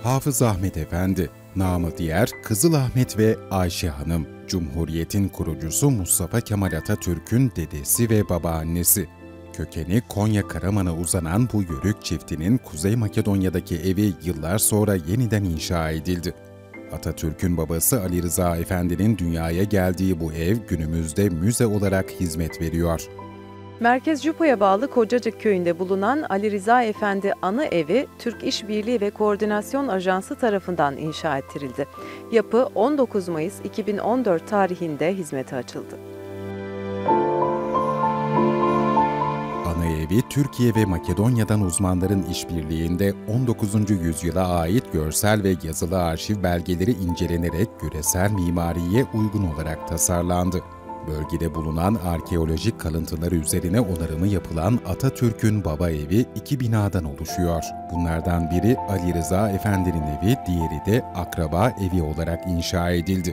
Hafız Ahmet Efendi, namı diğer Kızıl Ahmet ve Ayşe Hanım, Cumhuriyet'in kurucusu Mustafa Kemal Atatürk'ün dedesi ve babaannesi. Kökeni Konya Karaman'a uzanan bu yörük çiftinin Kuzey Makedonya'daki evi yıllar sonra yeniden inşa edildi. Atatürk'ün babası Ali Rıza Efendi'nin dünyaya geldiği bu ev günümüzde müze olarak hizmet veriyor. Merkez Cupa'ya bağlı Kocacık köyünde bulunan Ali Rıza Efendi Anı Evi, Türk İş Birliği ve Koordinasyon Ajansı tarafından inşa ettirildi. Yapı 19 Mayıs 2014 tarihinde hizmete açıldı. Anı Evi, Türkiye ve Makedonya'dan uzmanların işbirliğinde 19. yüzyıla ait görsel ve yazılı arşiv belgeleri incelenerek küresel mimariye uygun olarak tasarlandı. Bölgede bulunan arkeolojik kalıntılar üzerine onarımı yapılan Atatürk'ün baba evi 2 binadan oluşuyor. Bunlardan biri Ali Rıza Efendi'nin evi, diğeri de akraba evi olarak inşa edildi.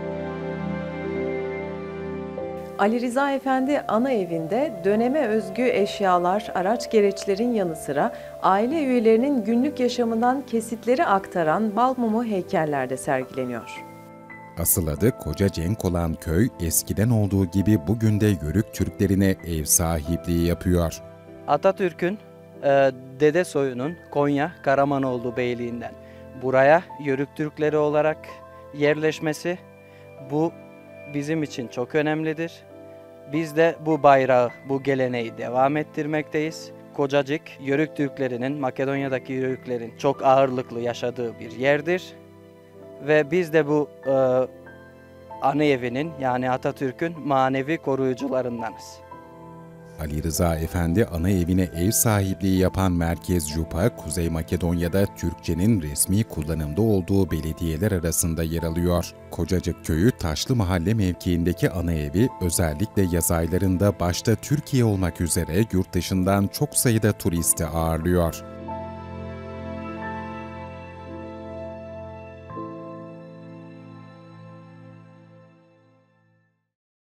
Ali Rıza Efendi Ana Evi'nde döneme özgü eşyalar, araç gereçlerin yanı sıra aile üyelerinin günlük yaşamından kesitleri aktaran bal mumu heykeller de sergileniyor. Asıl adı Koca Cenk olan köy, eskiden olduğu gibi bugün de Yörük Türklerine ev sahipliği yapıyor. Atatürk'ün dede soyunun Konya Karamanoğlu Beyliği'nden buraya Yörük Türkleri olarak yerleşmesi, bu bizim için çok önemlidir. Biz de bu bayrağı, bu geleneği devam ettirmekteyiz. Kocacık, Yörük Türklerinin, Makedonya'daki Yörüklerin çok ağırlıklı yaşadığı bir yerdir. Ve biz de bu anı evinin, yani Atatürk'ün manevi koruyucularındanız. Ali Rıza Efendi ana evine ev sahipliği yapan Merkez Cupa, Kuzey Makedonya'da Türkçenin resmi kullanımda olduğu belediyeler arasında yer alıyor. Kocacık Köyü Taşlı Mahalle mevkiindeki ana evi özellikle yaz aylarında başta Türkiye olmak üzere yurt dışından çok sayıda turisti ağırlıyor.